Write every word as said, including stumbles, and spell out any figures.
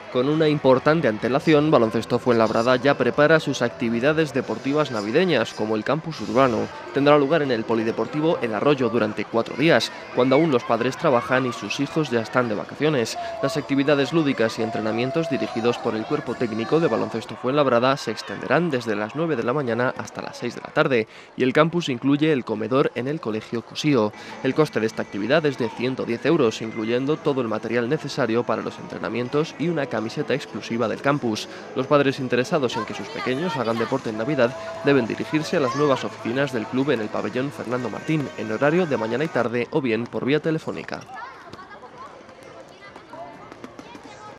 Con una importante antelación, Baloncesto Fuenlabrada ya prepara sus actividades deportivas navideñas, como el campus urbano. Tendrá lugar en el Polideportivo El Arroyo durante cuatro días, cuando aún los padres trabajan y sus hijos ya están de vacaciones. Las actividades lúdicas y entrenamientos dirigidos por el cuerpo técnico de Baloncesto Fuenlabrada se extenderán desde las nueve de la mañana hasta las seis de la tarde, y el campus incluye el comedor en el Colegio Cosío. El coste de esta actividad es de ciento diez euros, incluyendo todo el material necesario para los entrenamientos y una camiseta exclusiva del campus. Los padres interesados en que sus pequeños hagan deporte en Navidad deben dirigirse a las nuevas oficinas del club en el pabellón Fernando Martín, en horario de mañana y tarde o bien por vía telefónica.